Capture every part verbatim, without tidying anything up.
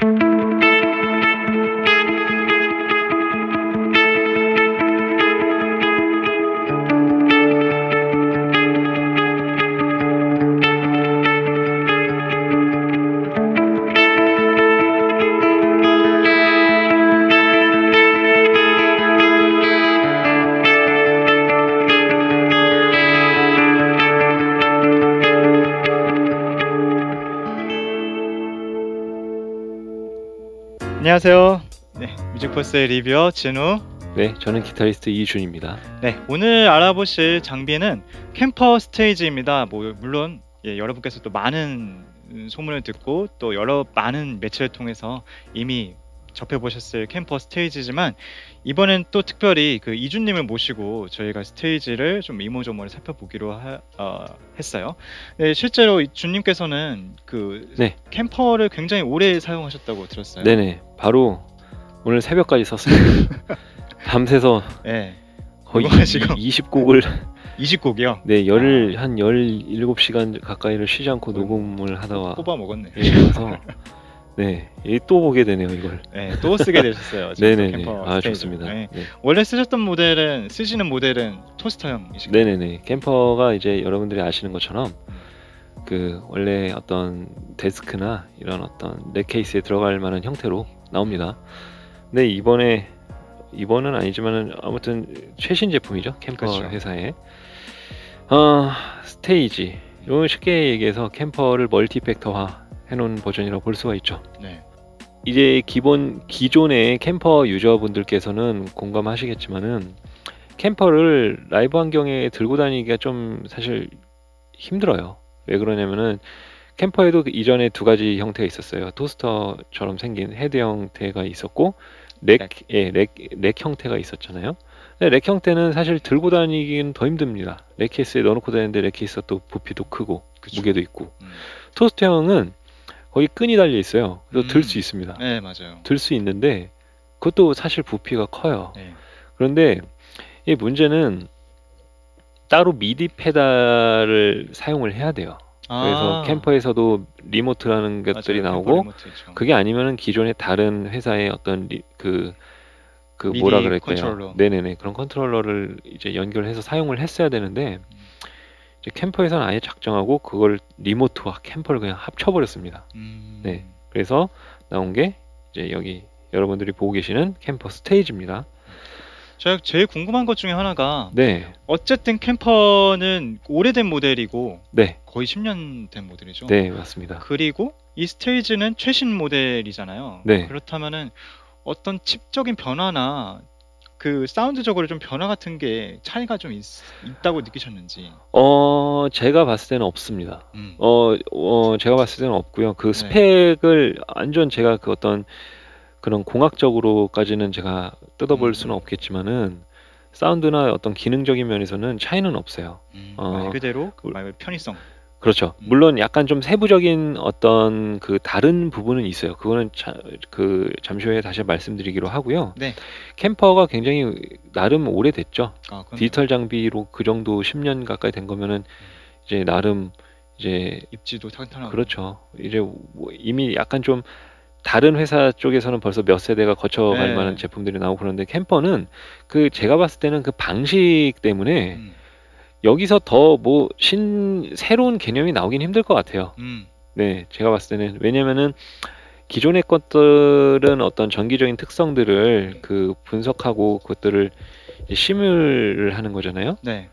안녕하세요. 네, 뮤직포스의 리뷰어 진우. 네, 저는 기타리스트 이준입니다. 네, 오늘 알아보실 장비는 캠퍼 스테이지입니다. 뭐 물론 예, 여러분께서도 많은 소문을 듣고 또 여러 많은 매체를 통해서 이미 접해보셨을 캠퍼 스테이지지만 이번엔 또 특별히 그 이준님을 모시고 저희가 스테이지를 좀 이모저모를 살펴보기로 하, 어, 했어요. 네, 실제로 이준님께서는 그 네. 캠퍼를 굉장히 오래 사용하셨다고 들었어요. 네네, 바로 오늘 새벽까지 썼습니다. 밤새서 네. 거의 녹음하시고. 이십 곡을 이십 곡이요? 네, 열, 한 열일곱 시간 가까이를 쉬지 않고 녹음을 하다가 뽑아 먹었네. 예, 그래서 네, 예, 또 보게 되네요, 이걸. 네, 또 쓰게 되셨어요. 네네네. 캠퍼 아, 스테이지. 좋습니다. 네. 네. 원래 쓰셨던 모델은 쓰시는 모델은 토스터형이시죠? 네네네. 캠퍼가 이제 여러분들이 아시는 것처럼 그 원래 어떤 데스크나 이런 어떤 넥 케이스에 들어갈 만한 형태로 나옵니다. 근데 이번에 이번은 아니지만은 아무튼 최신 제품이죠, 캠퍼 그렇죠. 회사의 어, 스테이지. 이건 쉽게 얘기해서 캠퍼를 멀티팩터화 해놓은 버전이라고 볼 수가 있죠. 네. 이제 기본 기존의 캠퍼 유저분들께서는 공감하시겠지만은 캠퍼를 라이브 환경에 들고 다니기가 좀 사실 힘들어요. 왜 그러냐면은 캠퍼에도 이전에 두 가지 형태가 있었어요. 토스터처럼 생긴 헤드 형태가 있었고 렉, 렉. 예, 렉, 렉 형태가 있었잖아요. 근데 렉 형태는 사실 들고 다니기는 더 힘듭니다. 렉 케이스에 넣어놓고 다니는데 렉 케이스가 또 부피도 크고 그쵸. 무게도 있고. 음. 토스터형은 거기 끈이 달려 있어요. 그래서 음. 들 수 있습니다. 네, 맞아요. 들 수 있는데 그것도 사실 부피가 커요. 네. 그런데 이 문제는 따로 미디 페달을 사용을 해야 돼요. 그래서 아. 캠퍼에서도 리모트라는 것들이 맞아요. 나오고 캠퍼 리모트 있죠. 그게 아니면은 기존의 다른 회사의 어떤 리, 그, 그 미디 뭐라 그럴까요? 컨트롤러. 네네네, 그런 컨트롤러를 이제 연결해서 사용을 했어야 되는데 이제 캠퍼에서는 아예 작정하고 그걸 리모트와 캠퍼를 그냥 합쳐버렸습니다. 음. 네, 그래서 나온 게 이제 여기 여러분들이 보고 계시는 캠퍼 스테이지입니다. 제가 제일 궁금한 것 중에 하나가 네, 어쨌든 캠퍼는 오래된 모델이고 네, 거의 십 년 된 모델이죠. 네, 맞습니다. 그리고 이 스테이지는 최신 모델이잖아요. 네. 그렇다면은 어떤 칩적인 변화나 그 사운드적으로 좀 변화 같은 게 차이가 좀 있, 있다고 느끼셨는지. 어, 제가 봤을 때는 없습니다. 음. 어, 어, 제가 봤을 때는 없고요. 그 네. 스펙을 완전 제가 그 어떤 그런 공학적으로까지는 제가 뜯어볼 음. 수는 없겠지만은 사운드나 어떤 기능적인 면에서는 차이는 없어요. 음, 어, 말 그대로 그- 말 편의성. 그렇죠. 음. 물론 약간 좀 세부적인 어떤 그 다른 부분은 있어요. 그거는 자, 그 잠시 후에 다시 말씀드리기로 하고요. 네. 캠퍼가 굉장히 나름 오래됐죠. 아, 그럼요. 디지털 장비로 그 정도 십 년 가까이 된 거면은 이제 나름 이제 입지도 탄탄하고. 그렇죠. 이제 뭐 이미 약간 좀 다른 회사 쪽에서는 벌써 몇 세대가 거쳐갈 네. 만한 제품들이 나오고 그러는데 캠퍼는 그 제가 봤을 때는 그 방식 때문에 음. 여기서 더 뭐 신 새로운 개념이 나오긴 힘들 것 같아요. 음. 네, 제가 봤을 때는 왜냐면은 기존의 것들은 어떤 전기적인 특성들을 그 분석하고 그것들을 이제 시뮬을 하는 거잖아요. 네.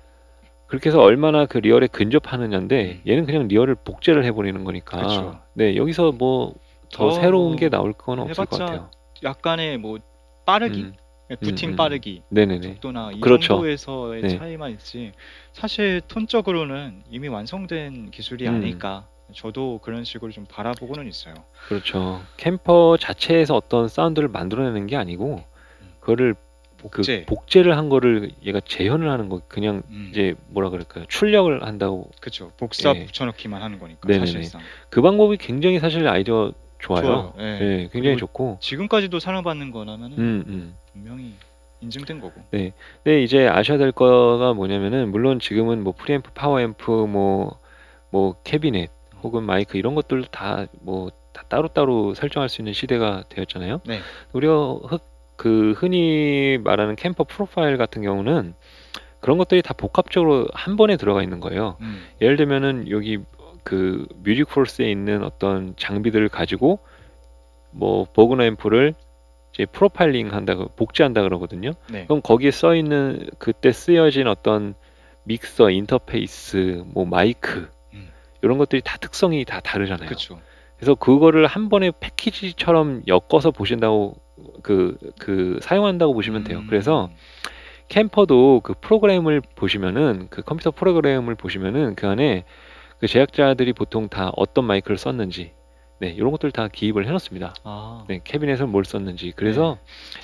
그렇게 해서 얼마나 그 리얼에 근접하느냐인데 음. 얘는 그냥 리얼을 복제를 해버리는 거니까. 그쵸. 네, 여기서 뭐 더 더 새로운 게 나올 건 없을 것 해봤자 같아요. 약간의 뭐 빠르기, 음, 부팅 음, 음. 빠르기 네네네. 속도나 이 그렇죠. 정도에서의 네. 차이만 있지 사실 톤적으로는 이미 완성된 기술이 음. 아닐까. 저도 그런 식으로 좀 바라보고는 있어요. 그렇죠. 캠퍼 자체에서 어떤 사운드를 만들어내는 게 아니고 그거를 복제. 그 복제를 한 거를 얘가 재현을 하는 거 그냥 음. 이제 뭐라 그럴까요? 출력을 한다고. 그쵸. 복사 예. 붙여넣기만 하는 거니까 네네네. 사실상. 그 방법이 굉장히 사실 아이디어 좋아요. 좋아요. 예. 네, 굉장히 그리고 좋고. 지금까지도 사랑받는 거라면은 음, 음. 분명히 인증된 거고. 네. 근데 이제 아셔야 될 거가 뭐냐면은 물론 지금은 뭐 프리앰프, 파워앰프, 뭐 뭐 캐비넷 혹은 마이크 이런 것들도 다 뭐 다 따로따로 설정할 수 있는 시대가 되었잖아요. 네. 우리가 흑, 그 흔히 말하는 캠퍼 프로파일 같은 경우는 그런 것들이 다 복합적으로 한 번에 들어가 있는 거예요. 음. 예를 들면은 여기 그 뮤직 포스에 있는 어떤 장비들을 가지고 뭐 버그너 앰프를 이제 프로파일링 한다고 복제한다 그러거든요. 네. 그럼 거기에 써 있는 그때 쓰여진 어떤 믹서, 인터페이스, 뭐 마이크 음. 이런 것들이 다 특성이 다 다르잖아요. 그렇죠. 그래서 그거를 한 번에 패키지처럼 엮어서 보신다고 그, 그 사용한다고 보시면 돼요. 음. 그래서 캠퍼도 그 프로그램을 보시면은 그 컴퓨터 프로그램을 보시면은 그 안에 그 제작자들이 보통 다 어떤 마이크를 썼는지 네, 이런 것들 다 기입을 해놓습니다. 아. 네, 캐비넷을 뭘 썼는지. 그래서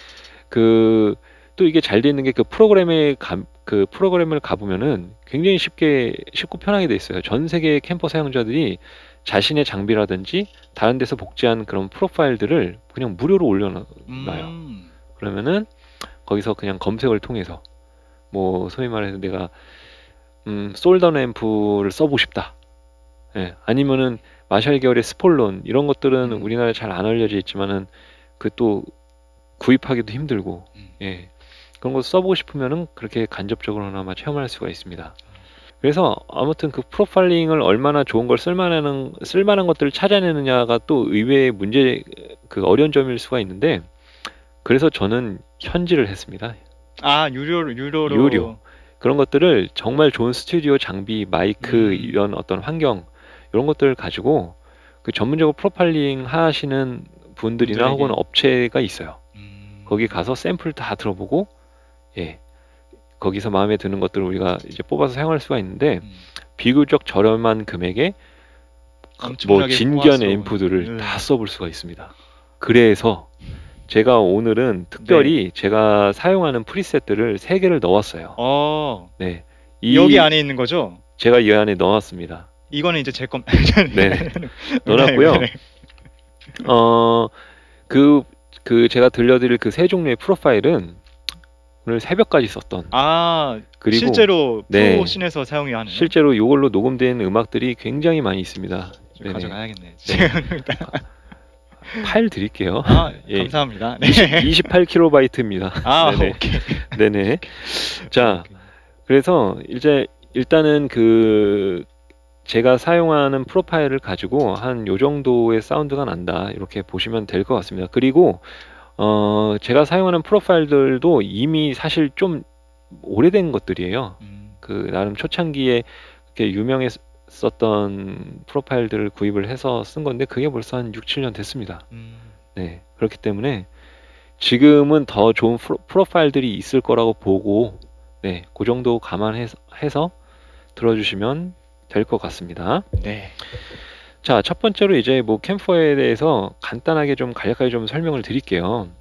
그 또 이게 잘 돼 있는 게 그 프로그램에 가, 그 프로그램을 가보면은 굉장히 쉽게 쉽고 편하게 돼 있어요. 전 세계 캠퍼 사용자들이 자신의 장비라든지 다른 데서 복제한 그런 프로파일들을 그냥 무료로 올려놔요. 음. 그러면은 거기서 그냥 검색을 통해서 뭐 소위 말해서 내가 음, 솔던 앰프를 써보고 싶다. 예, 아니면은 마샬 계열의 스폴론 이런 것들은 음. 우리나라에 잘 안 알려져 있지만은 그 또 구입하기도 힘들고 음. 예, 그런 거 써보고 싶으면은 그렇게 간접적으로나마 체험할 수가 있습니다. 그래서 아무튼 그 프로파일링을 얼마나 좋은 걸 쓸만한 쓸만한 것들을 찾아내느냐가 또 의외의 문제 그 어려운 점일 수가 있는데 그래서 저는 현질을 했습니다. 아, 유료 유료로. 유료. 그런 것들을 정말 좋은 스튜디오 장비, 마이크 음. 이런 어떤 환경 이런 것들을 가지고 그 전문적으로 프로파일링 하시는 분들이나 분들에게. 혹은 업체가 있어요. 음. 거기 가서 샘플 다 들어보고 예. 거기서 마음에 드는 것들을 우리가 이제 뽑아서 사용할 수가 있는데 음. 비교적 저렴한 금액에 뭐 엄청나게 진기한 호화스러운. 앰프들을 네. 다 써볼 수가 있습니다. 그래서 제가 오늘은 특별히 제가 사용하는 프리셋들을 세 개를 넣었어요. 어. 네. 이 여기 안에 있는 거죠? 제가 이 안에 넣었습니다. 이거는 이제 제 건. 네. 넣어놨고요. 네. 어, 그, 그 제가 들려드릴 그 세 종류의 프로파일은 오늘 새벽까지 썼던 아, 그리고 실제로 네. 프로씬에서 사용이 하는. 실제로 이걸로 녹음된 음악들이 굉장히 많이 있습니다. 좀 네네. 가져가야겠네. 파일 드릴게요. 아, 예. 감사합니다. 네. 이십팔 킬로바이트입니다. 아, 네네. 오케이. 네네. 자, 그래서 이제 일단은 그 제가 사용하는 프로파일을 가지고 한 요 정도의 사운드가 난다. 이렇게 보시면 될 것 같습니다. 그리고 어 제가 사용하는 프로파일들도 이미 사실 좀 오래된 것들이에요. 음. 그 나름 초창기에 이렇게 유명했었던 프로파일들을 구입을 해서 쓴 건데 그게 벌써 한 육, 칠 년 됐습니다. 음. 네. 그렇기 때문에 지금은 더 좋은 프로, 프로파일들이 있을 거라고 보고 네, 그 정도 감안해서 해서 들어주시면 될 것 같습니다. 네. 자, 첫 번째로 이제 뭐 캠퍼에 대해서 간단하게 좀 간략하게 좀 설명을 드릴게요.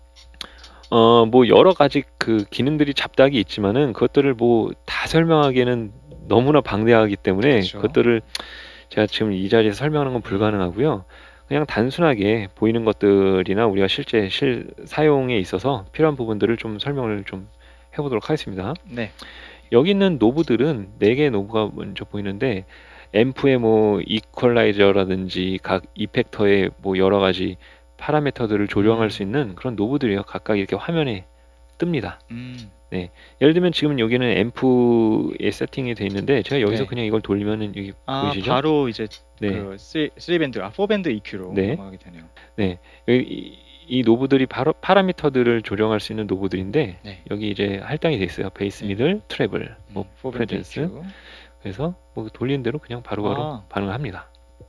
어, 뭐 여러 가지 그 기능들이 잡다하게 있지만은 그것들을 뭐 다 설명하기에는 너무나 방대하기 때문에 그렇죠. 그것들을 제가 지금 이 자리에서 설명하는 건 불가능하고요. 그냥 단순하게 보이는 것들이나 우리가 실제 실 사용에 있어서 필요한 부분들을 좀 설명을 좀 해보도록 하겠습니다. 네. 여기 있는 노브들은 네 개의 노브가 먼저 보이는데 앰프의 뭐 이퀄라이저라든지 각 이펙터의 뭐 여러 가지 파라미터들을 조정할 음. 수 있는 그런 노브들이요. 각각 이렇게 화면에 뜹니다. 음. 예를 들면 지금 여기는 앰프에 세팅이 돼 있는데 제가 여기서 네. 그냥 이걸 돌리면은 여기 아, 보이시죠? 바로 이제 네. 그 쓰리 밴드, 아, 사 밴드 이큐로 네. 넘어가게 되네요. 여기 이, 이 노브들이 바로 파라미터들을 조정할 수 있는 노브들인데 네. 여기 이제 할당이 돼 있어요. 베이스, 네. 미들, 트래블, 뭐 음, 사 밴드 프레젠스. 이큐. 그래서 뭐 돌리는 대로 그냥 바로바로 아. 반응을 합니다.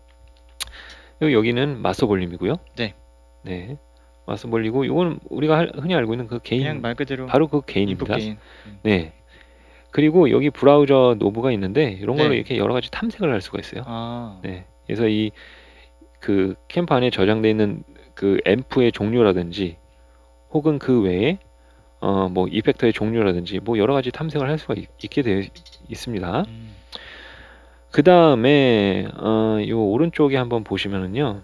그리고 여기는 마스터 볼륨이고요. 네. 네. 마스터 볼륨이고 이거는 우리가 할- 흔히 알고 있는 그 그냥 게인 말 그대로 바로 그 인풋 게인입니다. 게인. 음. 네. 그리고 여기 브라우저 노브가 있는데 이런 걸로 네. 이렇게 여러 가지 탐색을 할 수가 있어요. 아. 네. 그래서 이 그 캠프 안에 저장되어 있는 그 앰프의 종류라든지 혹은 그 외에 어 뭐 이펙터의 종류라든지 뭐 여러 가지 탐색을 할 수가 있, 게 되어 있습니다. 음. 그 다음에 어, 요 오른쪽에 한번 보시면은요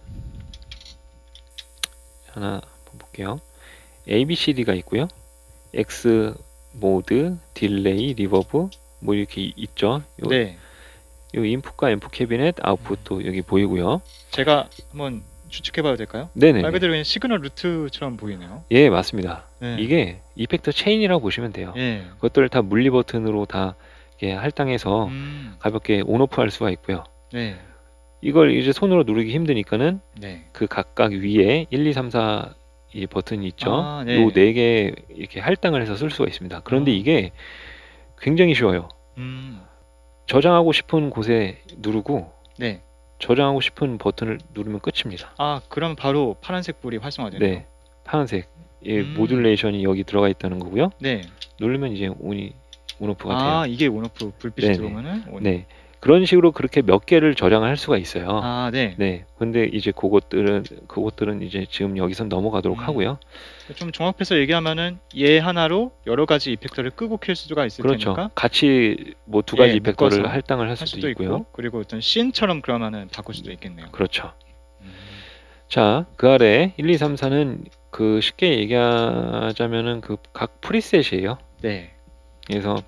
하나 한번 볼게요. A, B, C, D가 있고요. X 모드, 딜레이, 리버브 뭐 이렇게 이- 있죠. 요, 네. 요 인풋과 앰프 캐비넷, 아웃풋도 여기 보이고요. 제가 한번 추측해봐도 될까요? 네네. 말 그대로 그냥 시그널 루트처럼 보이네요. 예, 맞습니다. 네. 이게 이펙터 체인이라고 보시면 돼요. 예. 그것들을 다 물리 버튼으로 다 이렇게 할당해서 음. 가볍게 온오프 할 수가 있고요. 네. 이걸 이제 손으로 누르기 힘드니까는 네. 그 각각 위에 일, 이, 삼, 사 이 버튼이 있죠. 아, 네. 요 네 개 이렇게 할당을 해서 쓸 수가 있습니다. 그런데 아. 이게 굉장히 쉬워요. 음. 저장하고 싶은 곳에 누르고 네. 저장하고 싶은 버튼을 누르면 끝입니다. 아, 그럼 바로 파란색 불이 활성화되네요. 네, 파란색 이 음. 모듈레이션이 여기 들어가 있다는 거고요. 네. 누르면 이제 온이 온오프가 아, 돼요. 이게 온오프 불빛이 네네. 들어오면은 온. 네, 그런 식으로 그렇게 몇 개를 저장을 할 수가 있어요. 아, 네. 네, 근데 이제 그것들은 그것들은 이제 지금 여기서 넘어가도록 음. 하고요. 좀 종합해서 얘기하면은 얘 하나로 여러 가지 이펙터를 끄고 킬 수가 있을 그렇죠. 테니까 같이 뭐 두 가지 예, 이펙터를 묶어서 할당을 할 할 수도, 수도 있고요. 있고, 그리고 어떤 씬처럼 그러면은 바꿀 수도 있겠네요. 그렇죠. 음. 자, 그 아래 일, 이, 삼, 사는 그 쉽게 얘기하자면은 그 각 프리셋이에요. 네. 그래서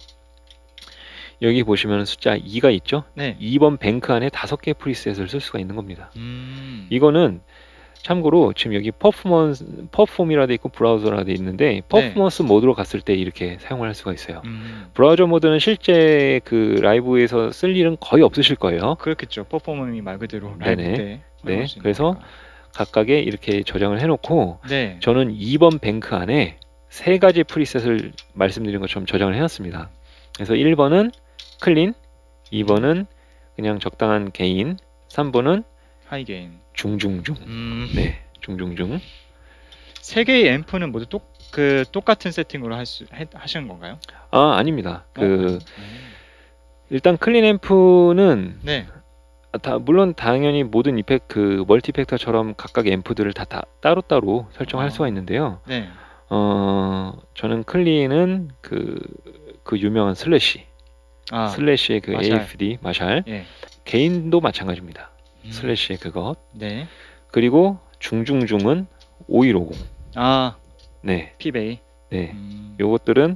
여기 보시면 숫자 이가 있죠. 네. 이 번 뱅크 안에 다섯 개 프리셋을 쓸 수가 있는 겁니다. 음. 이거는 참고로 지금 여기 퍼포먼스, 퍼폼이라 돼 있고 브라우저라 돼 있는데 퍼포먼스 모드로 갔을 때 이렇게 사용을 할 수가 있어요. 음. 브라우저 모드는 실제 그 라이브에서 쓸 일은 거의 없으실 거예요. 그렇겠죠. 퍼포먼이 말 그대로 라이브 네네. 때 네, 사용할 수 있는 그래서 거니까. 각각에 이렇게 저장을 해놓고 네. 저는 이 번 뱅크 안에 세 가지 프리셋을 말씀드린 것처럼 저장을 해놨습니다. 그래서 일 번은 클린, 이 번은 그냥 적당한 게인, 삼 번은 하이 게인. 중중중. 음. 네, 중중중. 세 개의 앰프는 모두 똑 그 똑같은 세팅으로 할 수 하시는 건가요? 아, 아닙니다. 그 어? 일단 클린 앰프는 네. 다 물론 당연히 모든 이펙 그 멀티 이펙터처럼 각각 앰프들을 다, 다 따로따로 설정할 아. 수가 있는데요. 네. 어, 저는 클린은 그, 그 유명한 슬래시, 아. 슬래시의 그 마샬. 에이에프디 마샬, 예. 게인도 마찬가지입니다. 음. 슬래시의 그것. 네. 그리고 중중중은 오일오공. 아, 네, 피베이. 네. 음. 요것들은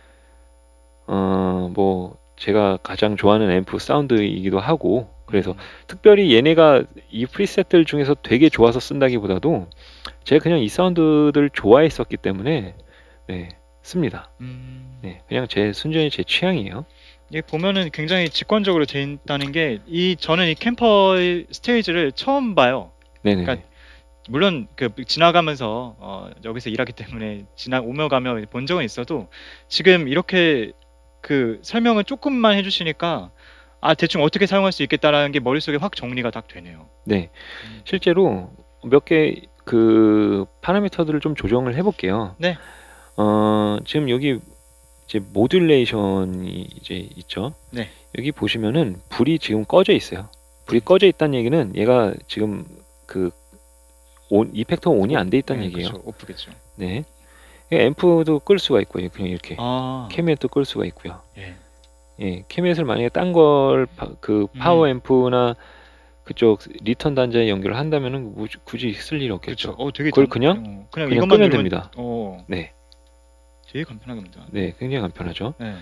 어, 뭐 제가 가장 좋아하는 앰프 사운드이기도 하고, 그래서 음. 특별히 얘네가 이 프리셋들 중에서 되게 좋아서 쓴다기보다도 제가 그냥 이 사운드들 좋아했었기 때문에 네, 씁니다. 음. 네, 그냥 제 순전히 제 취향이에요. 이게 보면은 굉장히 직관적으로 돼 있다는 게, 이 저는 이 캠퍼 스테이지를 처음 봐요. 네네. 그러니까 물론 그 지나가면서 어, 여기서 일하기 때문에 지나 오며 가며 본 적은 있어도 지금 이렇게 그 설명을 조금만 해주시니까 아, 대충 어떻게 사용할 수 있겠다라는 게 머릿속에 확 정리가 딱 되네요. 네, 음. 실제로 몇 개 그 파라미터들을 좀 조정을 해볼게요. 네. 어, 지금 여기 이제 모듈레이션이 이제 있죠. 네. 여기 보시면은 불이 지금 꺼져 있어요. 불이 꺼져 있다는 얘기는 얘가 지금 그 온, 이펙터 온이 안 돼 있다는 네, 얘기예요. 그렇죠. 오프겠죠. 네. 앰프도 끌 수가 있고요. 그냥 이렇게 아. 캐멧도 끌 수가 있고요. 예. 예, 캐멧을 만약에 딴 걸 그 파워 음. 앰프나 그쪽 리턴 단자에 연결을 한다면은 무- 굳이 쓸 일이 그렇죠. 없겠죠. 어, 되게 그걸 단- 그냥 어, 그냥 그냥 이것만 끄면 누르면- 됩니다. 어, 네, 되게 간편하게 됩니다. 네, 굉장히 간편하죠. 네.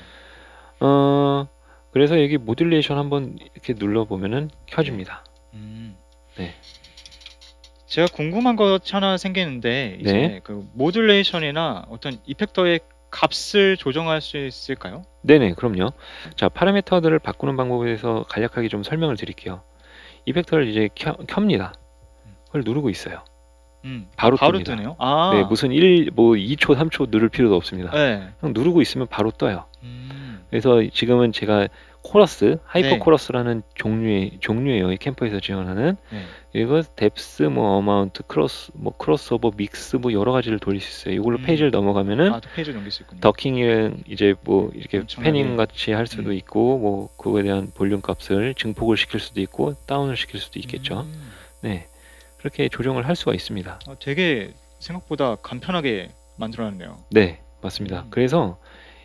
어, 그래서 여기 모듈레이션 한번 이렇게 눌러 보면은 켜집니다. 음. 네. 제가 궁금한 것 하나 생기는데, 이제 네. 그 모듈레이션이나 어떤 이펙터의 값을 조정할 수 있을까요? 네네, 그럼요. 자, 파라미터들을 바꾸는 방법에 대해서 간략하게 좀 설명을 드릴게요. 이펙터를 이제 켜, 켭니다. 그걸 누르고 있어요. 음. 바로 바로 뜹니다. 뜨네요. 아. 네, 무슨 일, 뭐 이 초, 삼 초 누를 필요도 없습니다. 네. 그냥 누르고 있으면 바로 떠요. 음. 그래서 지금은 제가 코러스, 하이퍼 네. 코러스라는 종류의 종류예요. 이 캠퍼에서 지원하는. 네. 이거 뎁스, 뭐 어마운트, 크로스, 뭐 크로스오버, 믹스, 뭐 여러 가지를 돌릴 수 있어요. 이걸로 음. 페이지를 넘어가면은 아, 또 페이지 넘길 수 있군요. 더킹이랑 이제 뭐 이렇게 엄청나게. 패닝 같이 할 수도 음. 있고, 뭐 그거에 대한 볼륨 값을 증폭을 시킬 수도 있고 다운을 시킬 수도 있겠죠. 음. 네, 그렇게 조정을 할 수가 있습니다. 아, 되게 생각보다 간편하게 만들어놨네요. 네, 맞습니다. 음. 그래서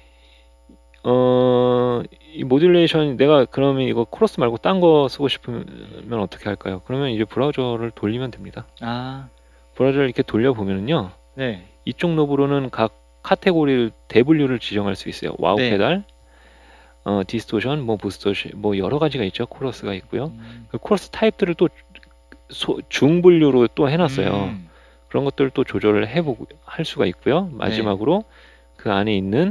어, 이 모듈레이션 내가 그러면 이거 코러스 말고 딴 거 쓰고 싶으면 어떻게 할까요? 그러면 이제 브라우저를 돌리면 됩니다. 아, 브라우저를 이렇게 돌려 보면은요, 네. 이쪽 노브로는 각 카테고리를 대분류를 지정할 수 있어요. 와우 네. 페달, 어, 디스토션, 뭐 부스토션, 뭐 여러 가지가 있죠. 코러스가 있고요. 음. 그 코러스 타입들을 또 소 중분류로 또 해 놨어요. 음. 그런 것들을 또 조절을 해 보고 할 수가 있고요. 네. 마지막으로 그 안에 있는 음.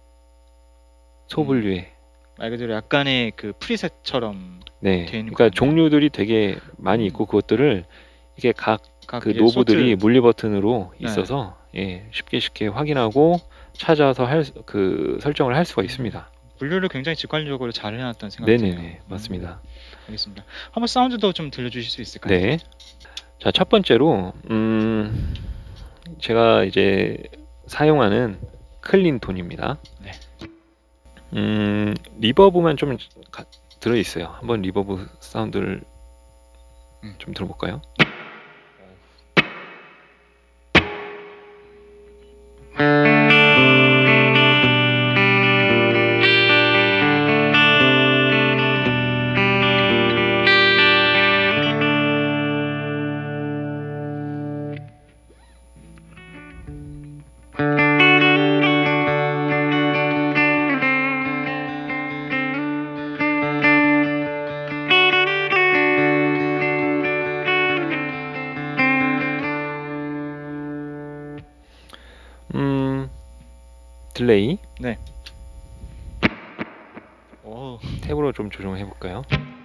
소분류에 말 그대로 약간의 그 프리셋처럼 네. 돼 있는 그러니까 거네요. 종류들이 되게 많이 음. 있고 그것들을 이게 각 각 그 이제 노브들이 소트 물리 버튼으로 네. 있어서 예, 쉽게 쉽게 확인하고 찾아서 할 그 설정을 할 수가 음. 있습니다. 분류를 굉장히 직관적으로 잘 해 놨다는 생각이 드네요. 네네네. 음. 맞습니다. 알겠습니다. 한번 사운드도 좀 들려 주실 수 있을까요? 네. 자, 첫 번째로 음 제가 이제 사용하는 클린톤입니다. 네. 음 리버브만 좀 가 들어 있어요. 한번 리버브 사운드를 음. 좀 들어볼까요? 음 딜레이 네. 오. 탭으로 좀 조정해 볼까요?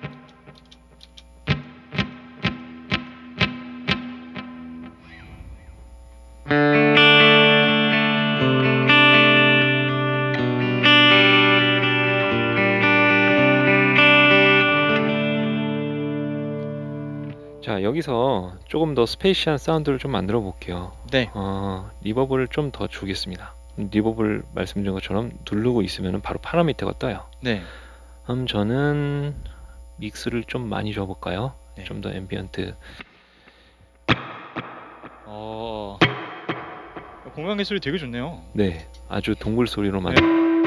자, 여기서 조금 더 스페이시한 사운드를 좀 만들어 볼게요. 네. 어, 리버브를 좀 더 주겠습니다. 리버브를 말씀드린 것처럼 누르고 있으면 바로 파라미터가 떠요. 네. 그럼 저는 믹스를 좀 많이 줘볼까요? 네. 좀 더 앰비언트. 어. 공간계 소리 되게 좋네요. 네, 아주 동굴 소리로 만. 네.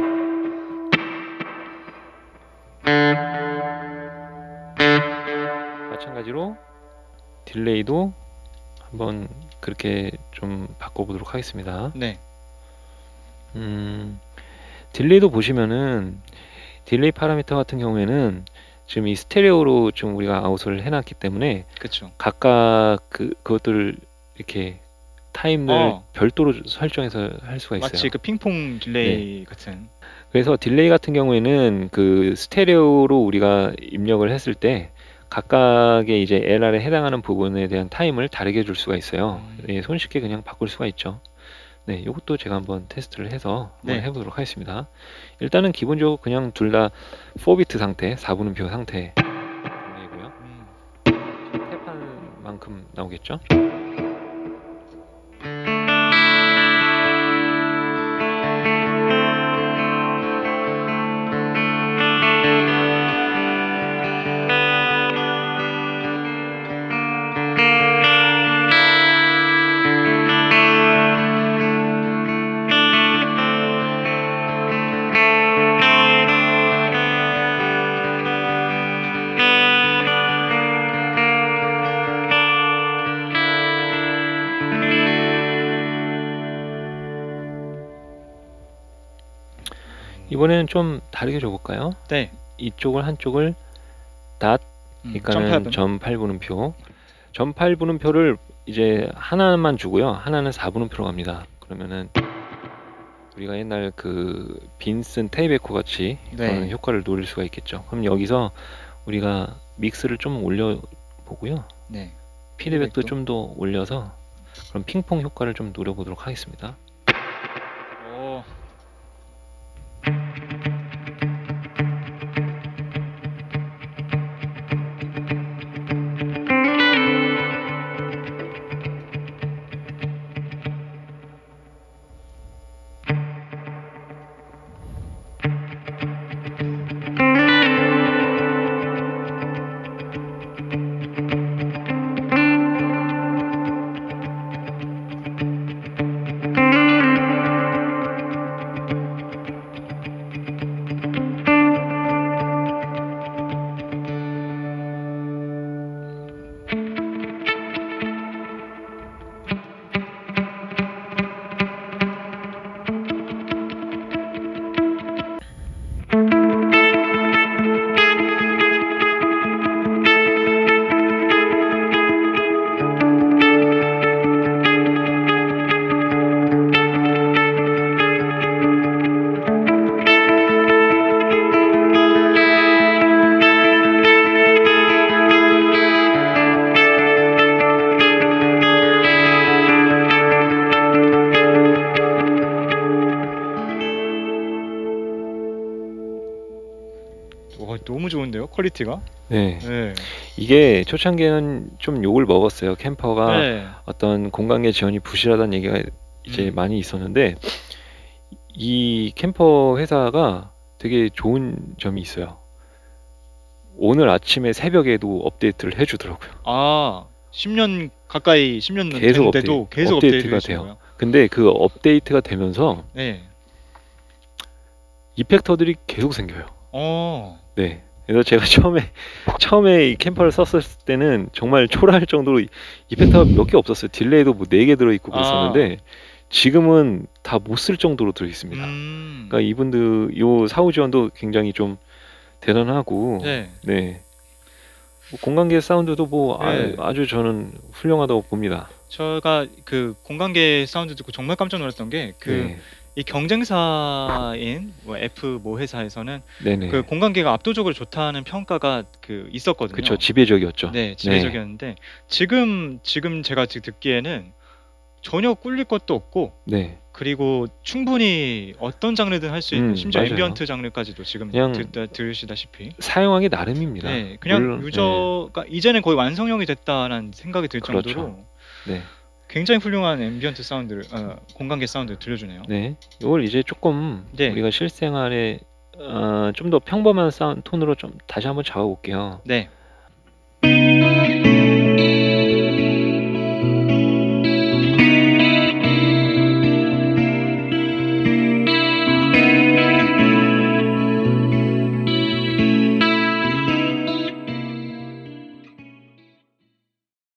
마찬가지로 딜레이도 한번 그렇게 좀 바꿔보도록 하겠습니다. 네. 음, 딜레이도 보시면은 딜레이 파라미터 같은 경우에는 지금 이 스테레오로 좀 우리가 아웃을 해놨기 때문에 그쵸. 각각 그 그것들을 이렇게 타임을 어. 별도로 설정해서 할 수가 있어요. 마치 그 핑퐁 딜레이 같은. 그래서 딜레이 같은 경우에는 그 스테레오로 우리가 입력을 했을 때 각각의 이제 엘알에 해당하는 부분에 대한 타임을 다르게 줄 수가 있어요. 음. 예, 손쉽게 그냥 바꿀 수가 있죠. 네, 이것도 제가 한번 테스트를 해서 한번 네. 해보도록 하겠습니다. 일단은 기본적으로 그냥 둘 다 사 비트 상태, 사 분음표 상태 정리고요. 음. 탭한 만큼 나오겠죠? 이번에는 좀 다르게 줘볼까요? 네. 이쪽을 한쪽을 닷, 음. 그러니까는 점팔분. 점 팔 분음표. 점 팔 분음표를 이제 하나만 주고요. 하나는 사 분음표로 갑니다. 그러면은 우리가 옛날 그 빈슨 테이베코 같이 네. 그런 효과를 노릴 수가 있겠죠. 그럼 여기서 우리가 믹스를 좀 올려 보고요. 네. 피드백도 피드백도. 좀 더 올려서 그럼 핑퐁 효과를 좀 노려보도록 하겠습니다. 오. 퀄리티가. 네. 네. 이게 초창기에는 좀 욕을 먹었어요. 캠퍼가 네. 어떤 공간계 지원이 부실하다는 얘기가 이제 음. 많이 있었는데 이 캠퍼 회사가 되게 좋은 점이 있어요. 오늘 아침에 새벽에도 업데이트를 해주더라고요. 아, 십 년 가까이 십 년 계속 됐는데도 업데이트, 계속 업데이트가 업데이트가 돼요. 돼요. 근데 그 업데이트가 되면서 네. 이펙터들이 계속 생겨요. 어. 네. 그래서 제가 처음에 처음에 이 캠퍼를 썼을 때는 정말 초라할 정도로 이펙터가 몇 개 없었어요. 딜레이도 뭐 네 개 들어있고 그랬었는데 지금은 다 못 쓸 정도로 들어있습니다. 음. 그러니까 이분들 요 사후 지원도 굉장히 좀 대단하고 네. 네. 뭐 공간계 사운드도 뭐 네. 아, 아주 저는 훌륭하다고 봅니다. 제가 그 공간계 사운드 듣고 정말 깜짝 놀랐던 게 그 네. 이 경쟁사인 뭐 F 모 회사에서는 네네. 그 공간계가 압도적으로 좋다는 평가가 그 있었거든요. 그쵸, 지배적이었죠. 네, 지배적이었는데 지금 지금 제가 지금 듣기에는 전혀 꿀릴 것도 없고 네. 그리고 충분히 어떤 장르든 할 수 있는 음, 심지어 맞아요. 앰비언트 장르까지도 지금 그냥 듣, 들으시다시피 사용하기 나름입니다. 네, 그냥 물론, 유저가 이제는 거의 완성형이 됐다라는 생각이 들 그렇죠. 정도로 네. 굉장히 훌륭한 앰비언트 사운드를 어, 공간계 사운드를 들려주네요. 네. 이걸 이제 조금 네. 우리가 실생활에 어, 좀 더 평범한 사운드 톤으로 좀 다시 한번 잡아볼게요. 네.